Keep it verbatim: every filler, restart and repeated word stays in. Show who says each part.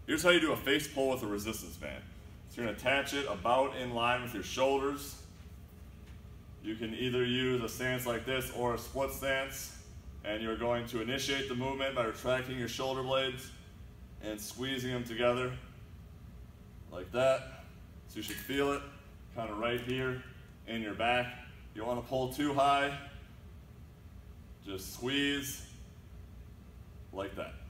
Speaker 1: Here's how you do a face pull with a resistance band. So you're going to attach it about in line with your shoulders. You can either use a stance like this or a split stance, and you're going to initiate the movement by retracting your shoulder blades and squeezing them together like that. So you should feel it kind of right here in your back. You don't want to pull too high. Just squeeze like that.